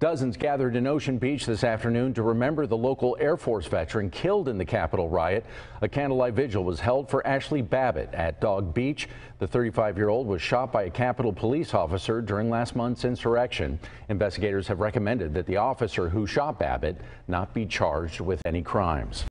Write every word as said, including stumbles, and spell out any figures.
Dozens gathered in Ocean Beach this afternoon to remember the local Air Force veteran killed in the Capitol riot. A candlelight vigil was held for Ashley Babbitt at Dog Beach. The thirty-five-year-old was shot by a Capitol police officer during last month's insurrection. Investigators have recommended that the officer who shot Babbitt not be charged with any crimes.